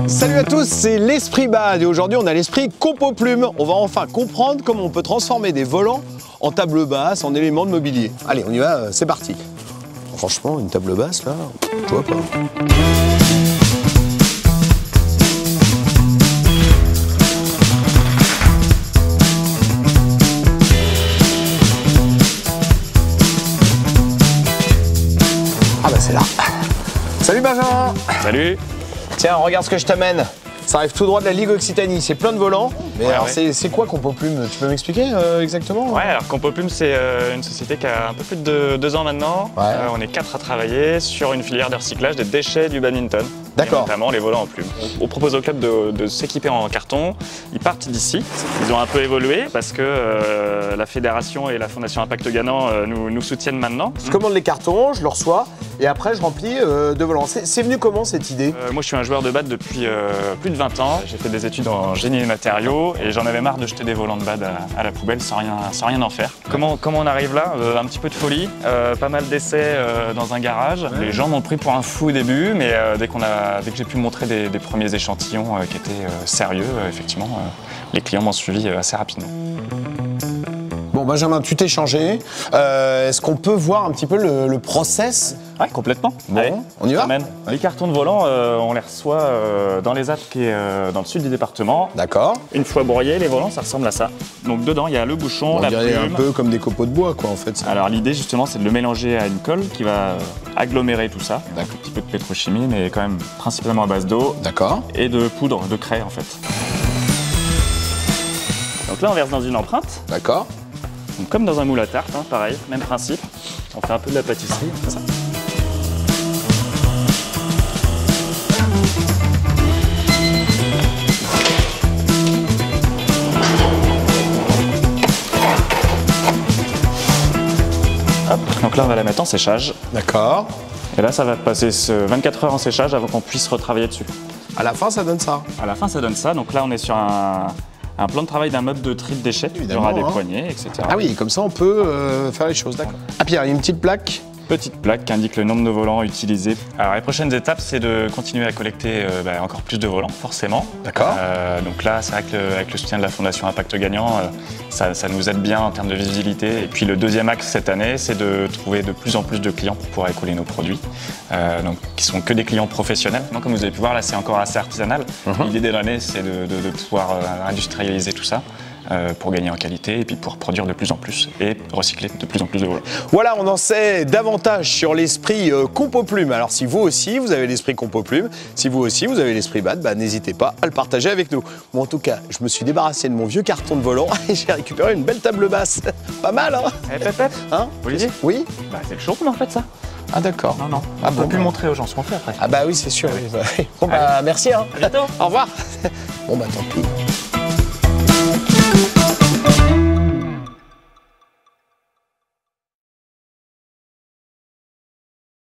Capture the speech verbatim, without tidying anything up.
Salut à tous, c'est l'Esprit Bad et aujourd'hui on a l'esprit compo plume. On va enfin comprendre comment on peut transformer des volants en table basse, en éléments de mobilier. Allez, on y va, c'est parti. Franchement, une table basse là, je vois pas. Ah bah c'est là. Salut Benjamin. Salut. Tiens, regarde ce que je t'amène. Ça arrive tout droit de la Ligue Occitanie, c'est plein de volants. Mais ouais, alors ouais. c'est quoi Compo Plume? Tu peux m'expliquer euh, exactement? Ouais, alors Compo Plume, c'est euh, une société qui a un peu plus de deux ans maintenant. Ouais. Euh, on est quatre à travailler sur une filière de recyclage des déchets du badminton. D'accord. Notamment les volants en plume. On, on propose au club de, de s'équiper en carton. Ils partent d'ici. Ils ont un peu évolué parce que euh, la fédération et la fondation Impact Gagnant euh, nous, nous soutiennent maintenant. Je commande les cartons, je le reçois et après je remplis euh, de volants. C'est venu comment cette idée? Euh, moi je suis un joueur de bad depuis euh, plus de vingt ans. J'ai fait des études en génie des matériaux et j'en avais marre de jeter des volants de bad à, à la poubelle sans rien, sans rien en faire. Comment, comment on arrive là? euh, Un petit peu de folie, euh, pas mal d'essais euh, dans un garage. Ouais. Les gens m'ont pris pour un fou au début, mais euh, dès, qu'on a, dès que j'ai pu montrer des, des premiers échantillons euh, qui étaient euh, sérieux, euh, effectivement, euh, les clients m'ont suivi euh, assez rapidement. Bon Benjamin, tu t'es changé. Euh, Est-ce qu'on peut voir un petit peu le, le process? Ouais, complètement. Bon, allez, on y va. amène. Les cartons de volant, euh, on les reçoit euh, dans les Alpes qui est euh, dans le sud du département. D'accord. Une fois broyés, les volants, ça ressemble à ça. Donc dedans, il y a le bouchon, On la dirait plume. un peu comme des copeaux de bois, quoi, en fait. Alors l'idée, justement, c'est de le mélanger à une colle qui va euh, agglomérer tout ça. Un petit peu de pétrochimie, mais quand même principalement à base d'eau. D'accord. Et de poudre, de craie, en fait. Donc là, on verse dans une empreinte. D'accord. Donc, comme dans un moule à tarte, hein, pareil, même principe. On fait un peu de la pâtisserie, comme ça. Hop. Donc là, on va la mettre en séchage. D'accord. Et là, ça va passer vingt-quatre heures en séchage avant qu'on puisse retravailler dessus. À la fin, ça donne ça. À la fin, ça donne ça. Donc là, on est sur un, un plan de travail d'un meuble de tri de déchets. Il y aura des hein. poignées, et cetera. Ah oui, comme ça, on peut euh, faire les choses, d'accord. Ah, puis il y a une petite plaque. Petite plaque qui indique le nombre de volants utilisés. Alors les prochaines étapes, c'est de continuer à collecter euh, bah, encore plus de volants, forcément. D'accord. Euh, donc là, c'est vrai que le, avec le soutien de la Fondation Impact Gagnant, euh, ça, ça nous aide bien en termes de visibilité. Et puis le deuxième axe cette année, c'est de trouver de plus en plus de clients pour pouvoir écouler nos produits, euh, donc qui sont que des clients professionnels. Moi, comme vous avez pu voir, là, c'est encore assez artisanal. Mm-hmm. L'idée de l'année, c'est de, de, de pouvoir euh, industrialiser tout ça. Euh, pour gagner en qualité et puis pour produire de plus en plus et recycler de plus en plus de volants. Voilà, on en sait davantage sur l'esprit euh, Compo Plume. Alors si vous aussi, vous avez l'esprit Compo Plume, si vous aussi, vous avez l'esprit Bad, bah, n'hésitez pas à le partager avec nous. Moi, en tout cas, je me suis débarrassé de mon vieux carton de volant et j'ai récupéré une belle table basse. Pas mal, hein? Eh, Pep, Pep, Hein? Olivier? Oui? Bah, c'est le showroom en fait, ça. Ah d'accord. Non, non. Ah on bon, peut plus bah. montrer aux gens ce qu'on fait après. Ah bah oui, c'est sûr. Oui. Bah, bon bah merci, hein. À bientôt. Au revoir. Bon bah tant pis.